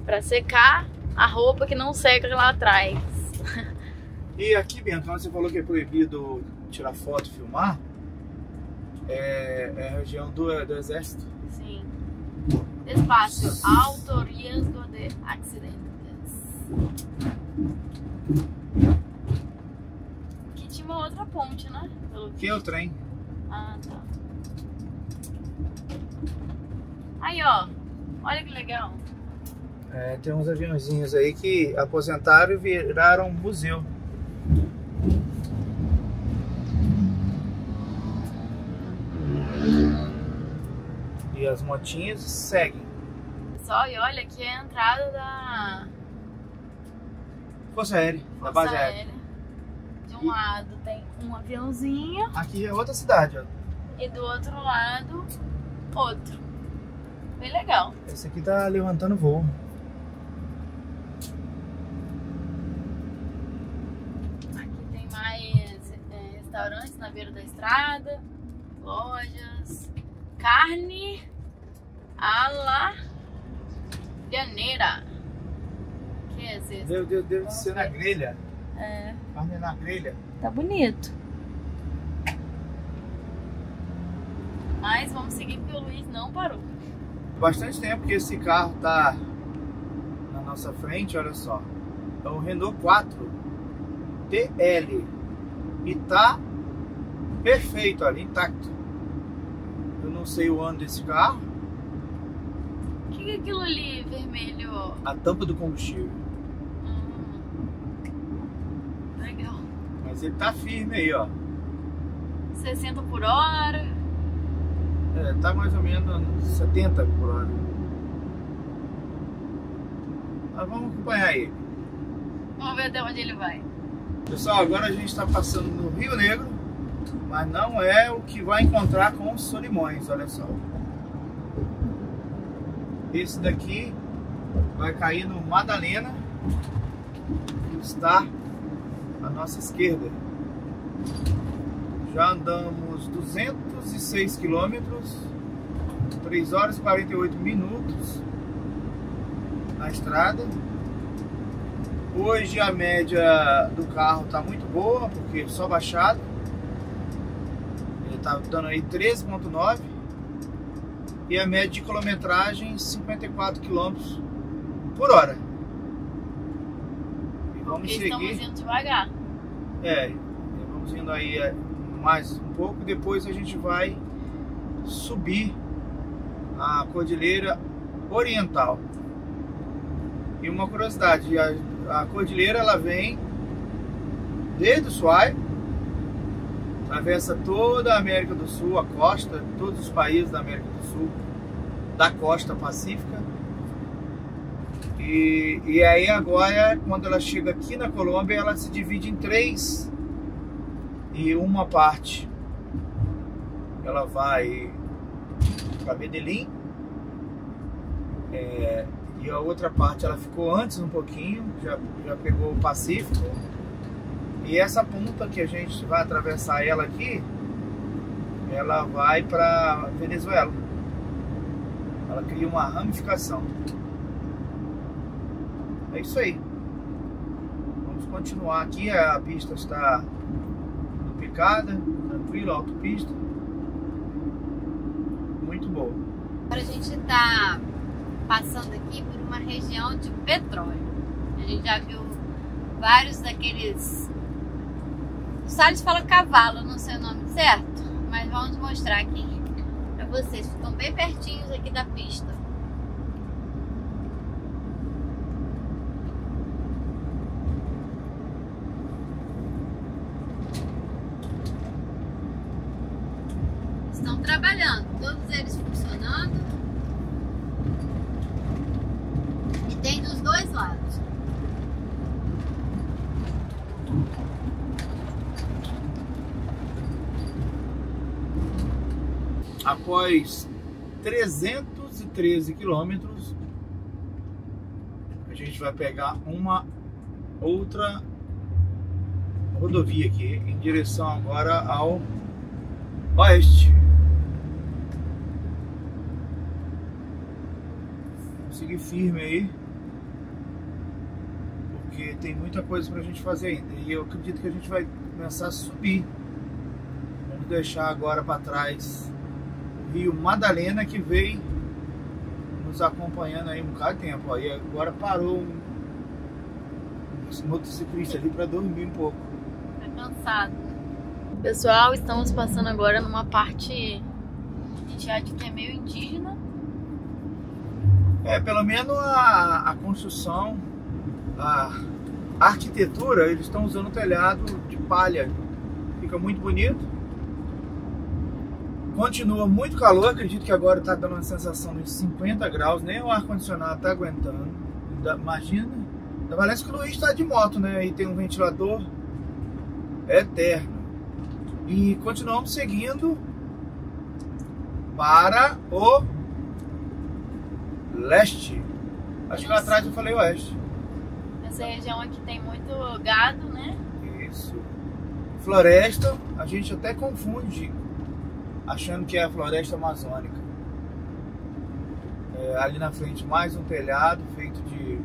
Pra secar a roupa que não seca lá atrás. E aqui, Bento, onde você falou que é proibido tirar foto e filmar, é a região do exército. Sim. Despacio, alto risco de acidentes. Aqui tinha uma outra ponte, né? Que é o trem. Ah, tá. Aí, ó. Olha que legal. Tem uns aviãozinhos aí que aposentaram e viraram museu. E as motinhas seguem. Só, e olha, aqui é a entrada da Força Aérea, da base aérea. De um lado tem um aviãozinho Aqui é outra cidade, ó. e do outro lado outro. Bem legal. Esse aqui tá levantando voo. Aqui tem mais restaurantes na beira da estrada, lojas, carne à la llaneira. Que é esse? Deve ser na grelha. É, Carne na grelha. tá bonito. Mas vamos seguir porque o Luiz não parou. Bastante tempo que esse carro tá na nossa frente, olha só. É o Renault 4 TL. E tá perfeito ali, intacto. Eu não sei o ano desse carro. O que é aquilo ali vermelho? A tampa do combustível. Legal. Mas ele tá firme aí, ó. 60 por hora. Tá mais ou menos 70 por hora. Mas vamos acompanhar ele. Vamos ver até onde ele vai. Pessoal, agora a gente está passando no Rio Negro, mas não é o que vai encontrar com os Solimões, olha só. Esse daqui vai cair no Madalena, que está à nossa esquerda. Já andamos 206 quilômetros, 3 horas e 48 minutos na estrada. Hoje a média do carro está muito boa, porque só baixado. Ele está dando aí 13,9. E a média de quilometragem 54 km por hora. E vamos seguir. Estamos indo devagar. Vamos indo aí mais um pouco. Depois a gente vai subir a Cordilheira Oriental. E uma curiosidade, a cordilheira ela vem desde o Ushuaia, atravessa toda a América do Sul, a costa, todos os países da América do Sul, da costa pacífica. E aí agora, quando ela chega aqui na Colômbia, ela se divide em 3. E uma parte ela vai para Medellín, e a outra parte ela ficou antes um pouquinho, já pegou o Pacífico. E essa ponta que a gente vai atravessar ela aqui, ela vai para Venezuela. Ela cria uma ramificação. É isso aí. Vamos continuar aqui. A pista está duplicada, tranquila, autopista. Muito boa. Agora a gente está passando aqui por uma região de petróleo. A gente já viu vários daqueles... O Salles fala cavalo, não sei o nome certo, mas vamos mostrar aqui para vocês. Ficam bem pertinhos aqui da pista. Estão trabalhando, todos eles funcionando. E tem dos dois lados. Após 313 quilômetros, a gente vai pegar uma outra rodovia aqui, em direção agora ao oeste. Vamos seguir firme aí. porque tem muita coisa pra gente fazer ainda. E eu acredito que a gente vai começar a subir. Vamos deixar agora para trás o Rio Madalena, que veio nos acompanhando aí um bocado de tempo. Ó, e agora parou um motociclista ali para dormir um pouco. Tá cansado. Pessoal, estamos passando agora numa parte, a gente acha que é meio indígena. Pelo menos a construção, a arquitetura, eles estão usando telhado de palha. Fica muito bonito. Continua muito calor, acredito que agora está dando uma sensação de 50 graus, nem o ar-condicionado está aguentando. Imagina, parece que o Luiz está de moto, né? Aí tem um ventilador eterno. E continuamos seguindo para o leste. Acho que lá atrás eu falei oeste. Essa região aqui tem muito gado, né? Isso. Floresta, a gente até confunde, achando que é a floresta amazônica. Ali na frente mais um telhado feito de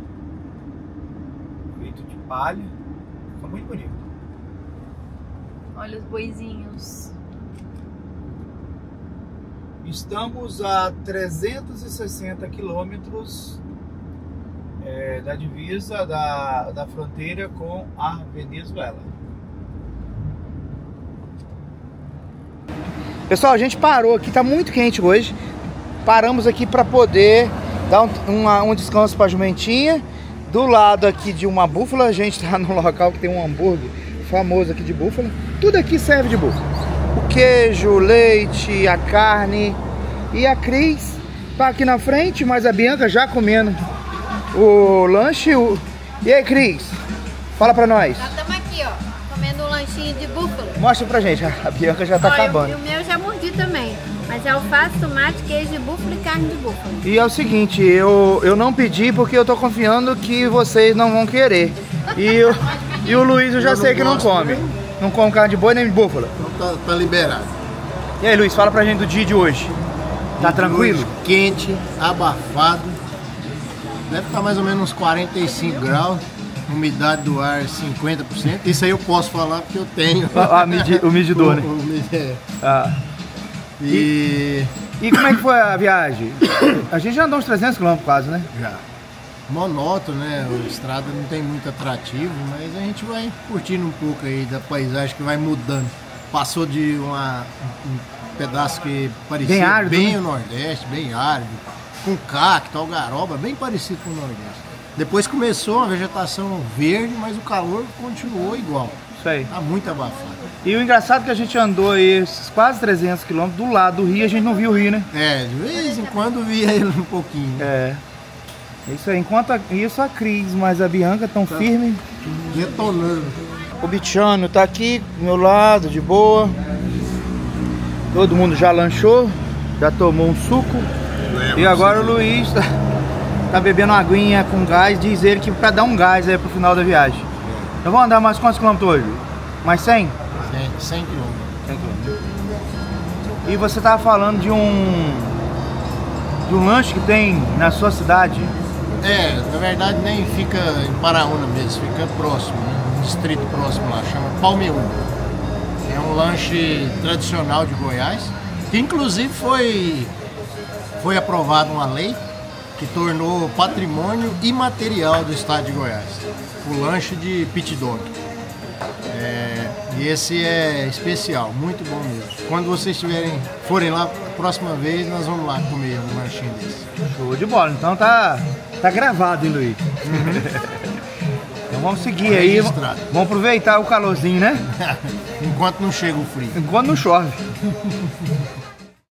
palha. Fica muito bonito. Olha os boizinhos. Estamos a 360 quilômetros da divisa da fronteira com a Venezuela. Pessoal, a gente parou aqui, tá muito quente hoje. Paramos aqui para poder dar um descanso para a jumentinha. Do lado aqui de uma búfala, a gente tá num local que tem um hambúrguer famoso aqui de búfala. Tudo aqui serve de búfala. O queijo, o leite, a carne. E a Cris tá aqui na frente, mas a Bianca já comendo o lanche. E aí, Cris? Fala pra nós. Nós estamos aqui, ó, comendo um lanchinho de búfala. Mostra pra gente, a Bianca já tá acabando. O meu já mordi também, mas é alface, tomate, queijo de búfala e carne de búfala. E é o seguinte, eu não pedi porque eu tô confiando que vocês não vão querer. E o Luiz eu já sei que não come. Não come carne de boi nem de búfala. Então tá liberado. E aí, Luiz, fala pra gente do dia de hoje. Tá tranquilo? Quente, abafado. Deve estar mais ou menos uns 45 graus. Umidade do ar 50%. Isso aí eu posso falar porque eu tenho. O medidor, né? E como é que foi a viagem? A gente já andou uns 300 km quase, né? Já. Monótono, né? A estrada não tem muito atrativo, mas a gente vai curtindo um pouco aí da paisagem que vai mudando. Passou de um pedaço que parecia bem árido, bem né? o Nordeste, bem árido, com cacto, algaroba, bem parecido com o Nordeste. Depois começou uma vegetação verde, mas o calor continuou igual. Isso aí. Tá muito abafado. E o engraçado é que a gente andou aí esses quase 300 km do lado do rio, a gente não viu o rio, né? De vez em quando via ele um pouquinho. Isso aí. Enquanto isso a Cris, mas a Bianca tão firme. Detonando. O Bichano tá aqui do meu lado, de boa. Todo mundo já lanchou, já tomou um suco. E agora o Luiz tá bebendo uma aguinha com gás, diz ele que pra dar um gás aí pro final da viagem. Então vamos andar mais quantos quilômetros hoje? Mais 100? 100 quilômetros. 100 quilômetros. E você tava falando de um lanche que tem na sua cidade? Na verdade nem fica em Paraúna mesmo, fica próximo, né? Um distrito próximo lá, chama Palmeúna. É um lanche tradicional de Goiás, que inclusive foi aprovada uma lei que tornou patrimônio imaterial do estado de Goiás, o lanche de pit dog. E esse é especial, muito bom mesmo. Quando vocês forem lá, a próxima vez nós vamos lá comer um lanchinho desse. Show de bola, então tá gravado, hein, Luiz? Então vamos seguir aí, vamos aproveitar o calorzinho, né? Enquanto não chega o frio. Enquanto não chove.